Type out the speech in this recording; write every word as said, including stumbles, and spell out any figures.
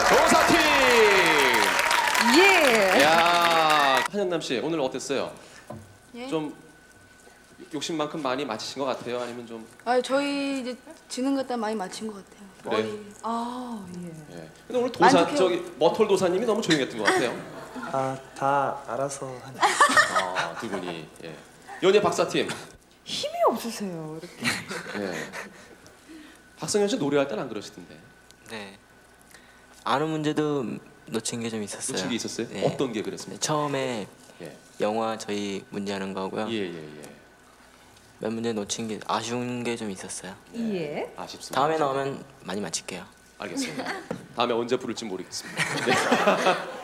도사팀. 예. 야, 한영남 씨 오늘 어땠어요? 예? 좀 욕심만큼 많이 맞히신 것 같아요? 아니면 좀? 아 저희 이제 지는 것 같다 많이 맞힌 것 같아요. 그래? 머리. 아, 예. 예. 근데 오늘 도사 만족해요. 저기 머털 도사님이 너무 조용했던 것 같아요. 아, 다 알아서 하네. 아, 두 분이. 예. 연예 박사팀. 힘이 없으세요, 이렇게. 예. 박성현 씨 노래할 때는 안 그러시던데. 네. 아는 문제도 놓친 게 좀 있었어요. 놓친 게 있었어요? 네. 어떤 게 그랬습니까? 처음에 예. 영화 저희 문제하는 거고요. 예, 예, 예. 몇 문제 놓친 게 아쉬운 게 좀 있었어요. 예. 아쉽습니다. 다음에 나오면 많이 맞힐게요. 알겠습니다. 다음에 언제 부를지 모르겠습니다. 네.